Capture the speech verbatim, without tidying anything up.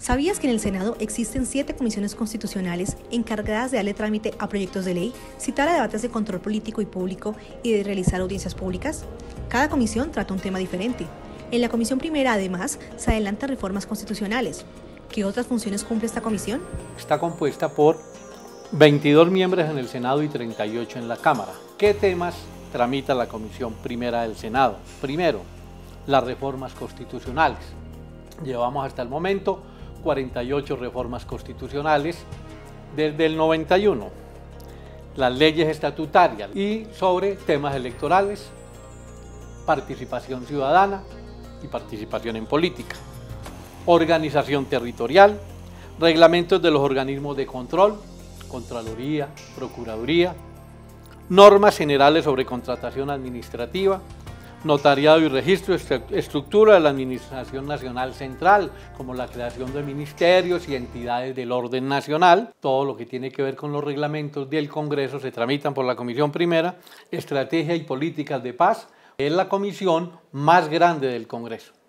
¿Sabías que en el Senado existen siete comisiones constitucionales encargadas de darle trámite a proyectos de ley, citar a debates de control político y público y de realizar audiencias públicas? Cada comisión trata un tema diferente. En la comisión primera, además, se adelantan reformas constitucionales. ¿Qué otras funciones cumple esta comisión? Está compuesta por veintidós miembros en el Senado y treinta y ocho en la Cámara. ¿Qué temas tramita la comisión primera del Senado? Primero, las reformas constitucionales. Llevamos hasta el momento cuarenta y ocho reformas constitucionales desde el noventa y uno, las leyes estatutarias y sobre temas electorales, participación ciudadana y participación en política, organización territorial, reglamentos de los organismos de control, Contraloría, Procuraduría, normas generales sobre contratación administrativa, notariado y registro, estructura de la Administración Nacional Central, como la creación de ministerios y entidades del orden nacional. Todo lo que tiene que ver con los reglamentos del Congreso se tramitan por la Comisión Primera. Estrategia y políticas de paz es la comisión más grande del Congreso.